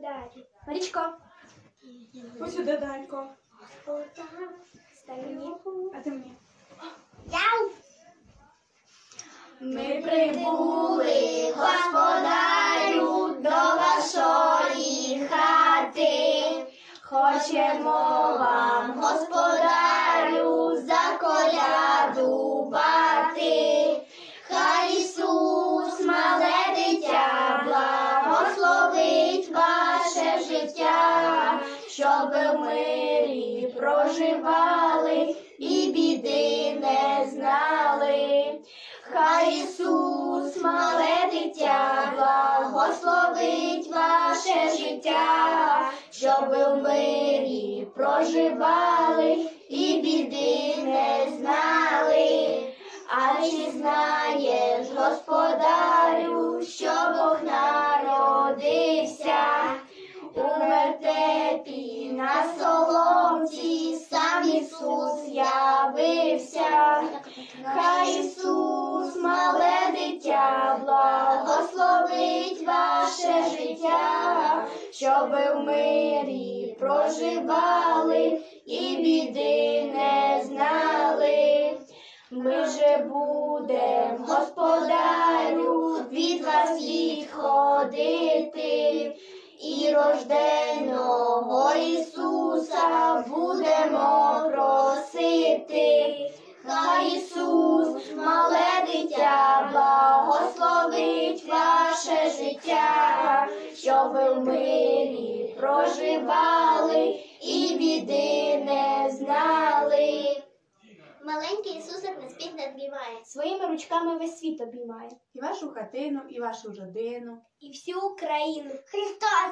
господарю. Марічко. Ось сюди, Данько. Стань мені. А ти мені. Яу! Ми прибули, господарю, до вашої хати. Хочемо вам, господарю, заколядувати. Хай Ісус, мале дитя, благословить ваше життя, щоб ви в мирі проживали і біди не знали. Хай Ісус, мале дитя, благословить ваше життя, щоб ви в мирі проживали і біди не знали. А чи знаєш, господарю, що Бог народився? У вертепі на соломці сам Ісус явився. Хай Ісус, мале дитя, благословить ваше життя, щоб ви в мирі проживали і біди не знали. Ми же будем, господарю, від вас відходити, і рожденого Ісуса будемо просити. Хай Ісус, мале дитя, благословить ваше життя, щоб ви в мирі проживали і біди не знали. Маленький Ісусик нас під надбиває. Своїми ручками весь світ обіймає. І вашу хатину, і вашу родину. І всю Україну. Христос